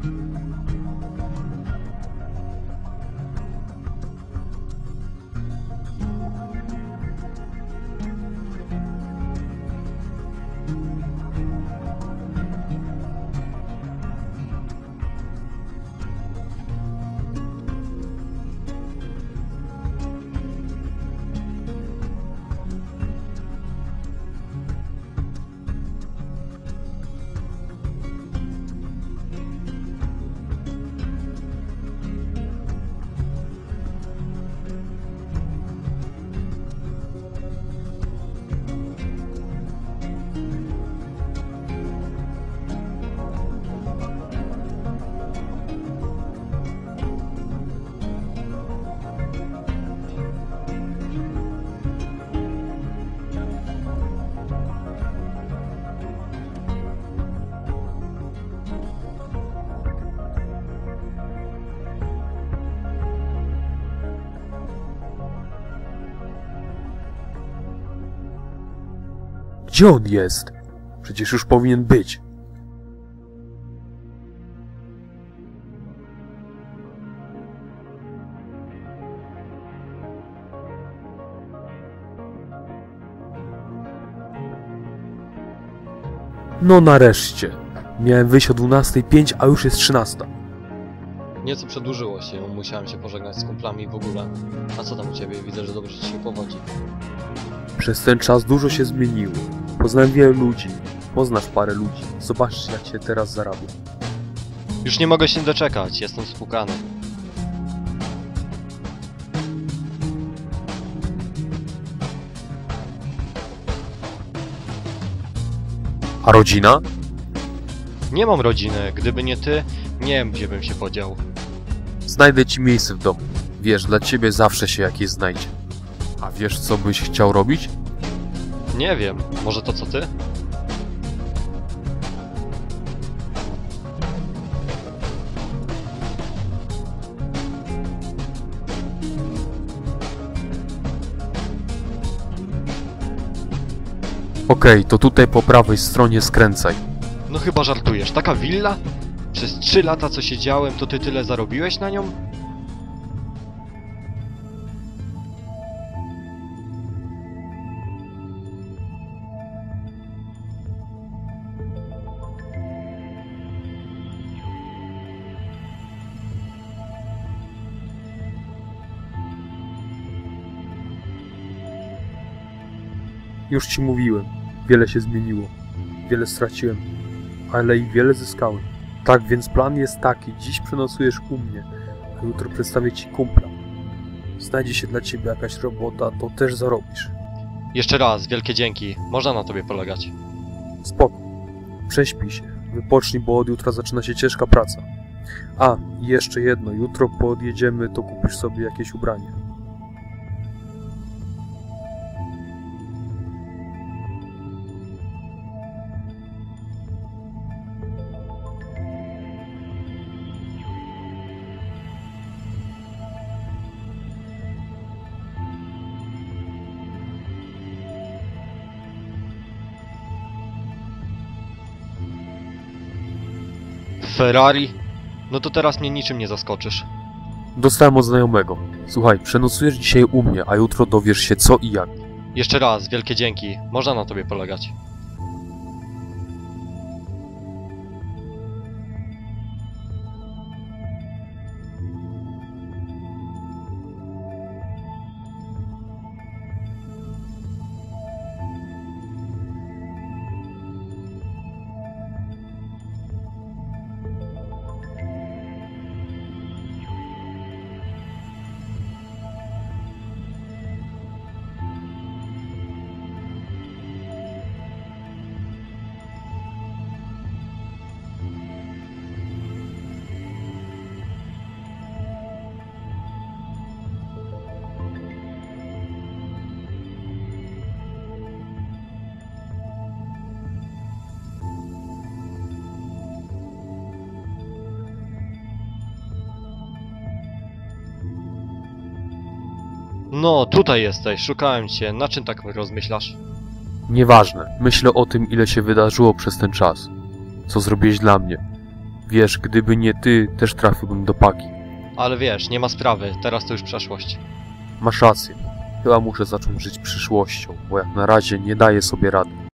Gdzie on jest? Przecież już powinien być. No nareszcie. Miałem wyjść o 12:05, a już jest 13:00. Nieco przedłużyło się, musiałem się pożegnać z kumplami w ogóle. A co tam u ciebie? Widzę, że dobrze ci się powodzi. Przez ten czas dużo się zmieniło. Poznałem wielu ludzi. Poznasz parę ludzi. Zobaczysz, jak się teraz zarabia. Już nie mogę się doczekać, jestem spłukany. A rodzina? Nie mam rodziny, gdyby nie ty, nie wiem, gdzie bym się podział. Znajdę ci miejsce w domu. Wiesz, dla ciebie zawsze się jakieś znajdzie. A wiesz, co byś chciał robić? Nie wiem, może to co ty? Okej, to tutaj po prawej stronie skręcaj. No chyba żartujesz, taka willa? Przez 3 lata co siedziałem, to ty tyle zarobiłeś na nią? Już ci mówiłem, wiele się zmieniło, wiele straciłem, ale i wiele zyskałem. Tak więc plan jest taki, dziś przenocujesz u mnie, a jutro przedstawię ci kumpla. Znajdzie się dla ciebie jakaś robota, to też zarobisz. Jeszcze raz, wielkie dzięki, można na tobie polegać. Spoko, prześpij się, wypocznij, bo od jutra zaczyna się ciężka praca. A, i jeszcze jedno, jutro podjedziemy, to kupisz sobie jakieś ubranie. Ferrari? No to teraz mnie niczym nie zaskoczysz. Dostałem od znajomego. Słuchaj, przenocujesz dzisiaj u mnie, a jutro dowiesz się co i jak. Jeszcze raz, wielkie dzięki, można na tobie polegać. No, tutaj jesteś, szukałem cię, na czym tak rozmyślasz? Nieważne, myślę o tym, ile się wydarzyło przez ten czas. Co zrobiłeś dla mnie. Wiesz, gdyby nie ty, też trafiłbym do paki. Ale wiesz, nie ma sprawy, teraz to już przeszłość. Masz rację. Chyba muszę zacząć żyć przyszłością, bo jak na razie nie daję sobie rady.